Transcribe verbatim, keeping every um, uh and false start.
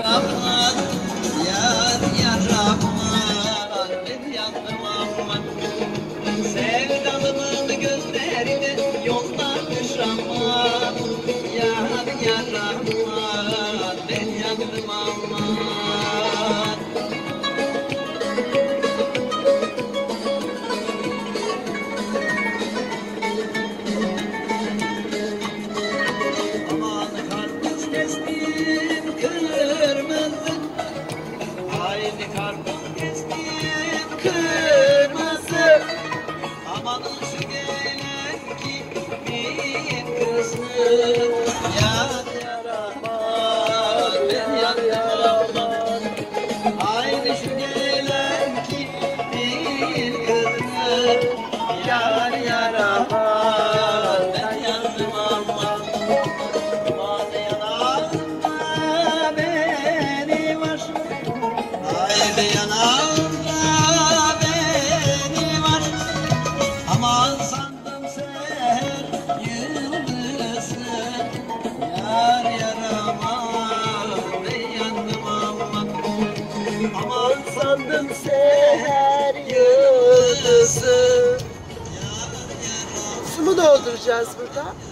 Rahman, yar yar Rahman, ben yandım aman. Sevdalımın gözlerine yollarmış Rahman, yar yar Rahman, ben yandım aman. Aman karpuz kestim kırmızı, haydi karpuz kestim kırmızı. Amanın şu gelen kimin kızı, yar yar aman, ben yandım aman. Haydi şu gelen kimin kızı, yar yar aman, ben yandım aman. Aman yanağımda beni var, haydi yanağımda beni var. Aman sandım seher yıldızı, yar yar aman, ben yandım aman. Aman sandım seher yıldızı, yar yar aman. Su mu dolduracağız burada?